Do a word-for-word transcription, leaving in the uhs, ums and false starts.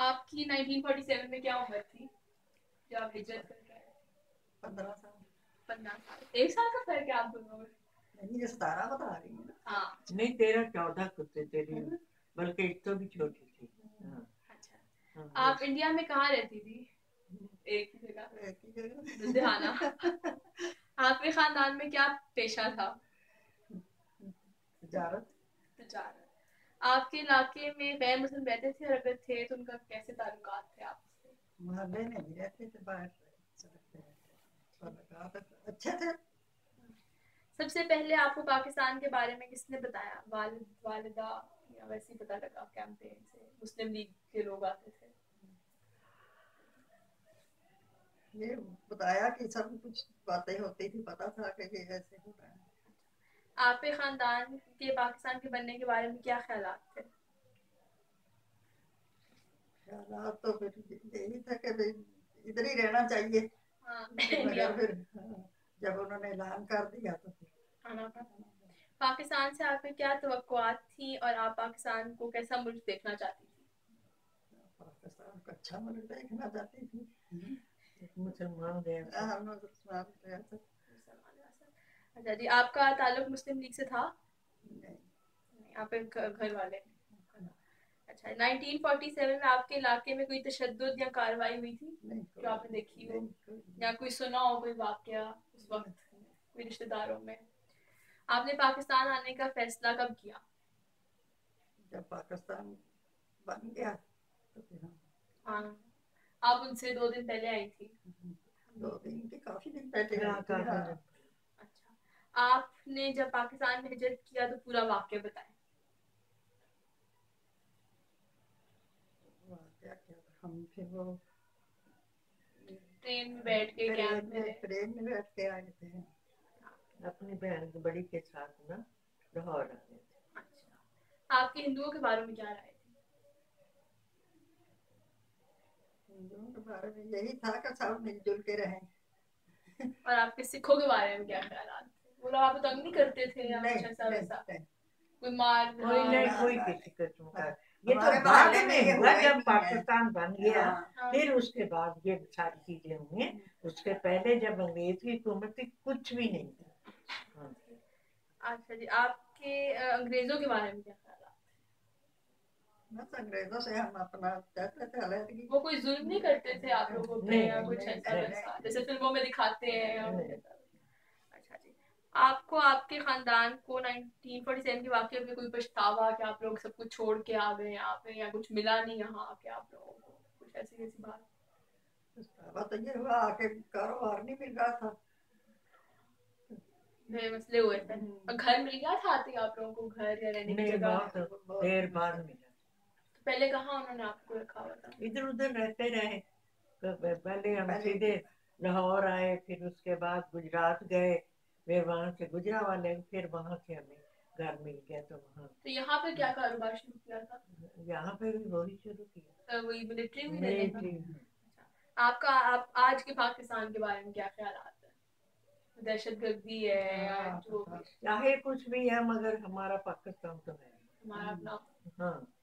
आपकी nineteen forty seven में क्या उम्र थी जब आप हिजरत कर रहे हैं? पंद्रह साल। पंद्रह साल। एक साल का फर्क है आप दोनों में। नहीं, ये सतारह बता रही है ना। हाँ। नहीं, तेरह चौदह कुछ तेरी, बल्कि एक तो भी छोटी थी। हाँ। अच्छा। हाँ, आप इंडिया में कहाँ रहती थी? एक ही जगह। एक ही जगह। लुधियाना। आपके खानदान में क्या पेशा था? तिजारत। तिजारत। आपके इलाके में गैर मुस्लिम रहते थे, और अगर थे तो उनका कैसे ताल्लुकात थे आपसे? मोहल्ले में भी रहते थे, बाहर सड़क पे रहते थे, अच्छे थे। सबसे पहले आपको पाकिस्तान के बारे में किसने बताया? वालिद, वालिदा, या वैसे ही पता लगा कैंपेन से? मुस्लिम लीग के लोग आते थे। ये बताया कि सब कुछ बातें होती थी, पता था कि ये ऐसे होता है। आपके खानदान के पाकिस्तान के बनने के बारे में क्या ख्यालात थे? ख्यालात तो फिर यही था कि भाई इधर ही रहना चाहिए। हाँ, इंडिया। मगर फिर हाँ, जब उन्होंने ऐलान कर दिया तो फिर आना था। पाकिस्तान से आपकी क्या तवक्कुआत थी, और आप पाकिस्तान को कैसा मुल्क देखना चाहती थी? पाकिस्तान को अच्छा मुल्क देखना चाहती थी। मुसलमान देश है। हाँ, हम मुसलमान थे तो अच्छा जी, आपका ताल्लुक मुस्लिम लीग से था? नहीं। नहीं, आपके घ- घर वाले। अच्छा, नाइनटीन फोर्टी सेवन में आपके इलाके में कोई तशद्दुद या कार्रवाई हुई थी नहीं, जो आपने देखी हो, नहीं, कोई या कोई सुना हो कोई वाकया उस वक्त कोई रिश्तेदारों में? आपने पाकिस्तान आने का फैसला कब किया? जब पाकिस्तान बन गया तो फिर हम हाँ, आप उनसे दो दिन पहले आई थी। दो दिन के काफी दिन पहले हाँ, आई थी। काफी हाँ। दिन। अच्छा, आपने जब पाकिस्तान में हिजरत किया तो पूरा वाकया बताएं। क्या क्या हम फिर वो ट्रेन में बैठ के ट्रेन कैंप में में रहे? ट्रेन में बैठ के आए थे। अपनी बहन की बड़ी के साथ ना लाहौर आ गए थे। अच्छा, आपके हिंदुओं के बारे में क्या राय थी? हिंदुओं के बारे में यही था कि सब मिलजुल के रहें। और आपके सिखों के बारे में क्या ख्याल थे? वो लोग आपको तंग नहीं करते थे या नहीं, कुछ ऐसा नहीं, वैसा? नहीं। कोई मार कोई नहीं, धाड़? कोई किसी किस्म का। हाँ, ये तो हमारे बाद मोहल्ले में ये में हुआ हुआ ही जब नहीं है। पाकिस्तान बन गया, हाँ। फिर उसके बाद ये सारी चीजें हुई। उसके पहले जब अंग्रेज की हुकूमत थी कुछ भी नहीं था। हाँ। अच्छा जी, आपके अ, अंग्रेजों के बारे में क्या ख्याल? बस अंग्रेजों से हम अपना चाहते थे अलग। वो कोई जुल्म नहीं करते थे आप लोगों पे नहीं, या नहीं, कुछ नहीं, ऐसा नहीं, वैसा नहीं। जैसे फिल्मों में दिखाते हैं या कुछ नहीं। ऐसा? अच्छा जी, आपको आपके खानदान को नाइनटीन फोर्टी सेवन के वाकये में कोई पछतावा कि आप लोग सब कुछ छोड़ के आ गए यहाँ पे, या कुछ मिला नहीं यहाँ आके आप लोगों को, कुछ ऐसी कैसी बात? पछतावा तो ये हुआ आके कारोबार नहीं मिल रहा था। ये मसले हुए थे। और घर मिल गया था आते ही आप लोगों को, घर या रहने की नहीं, जगह? बहुत देर बाद मिला। तो पहले कहाँ उन्होंने आपको रखा हुआ था? इधर उधर रहते रहे। तो पहले हम पहले सीधे लाहौर आए, फिर उसके बाद गुजरात गए, फिर वहां से गुजरावाले, फिर वहां से हमें घर मिल गया तो वहाँ। तो यहाँ पे क्या कारोबार शुरू किया था? यहाँ पे भी वही शुरू किया, तो वही मिलिट्री में रहने का? मिलिट्री। आपका आप आज के पाकिस्तान के बारे में क्या ख्याल आता है? दहशतगर्दी है या जो भी? चाहे कुछ भी है, मगर हमारा पाकिस्तान तो है। हमारा अपना। हाँ।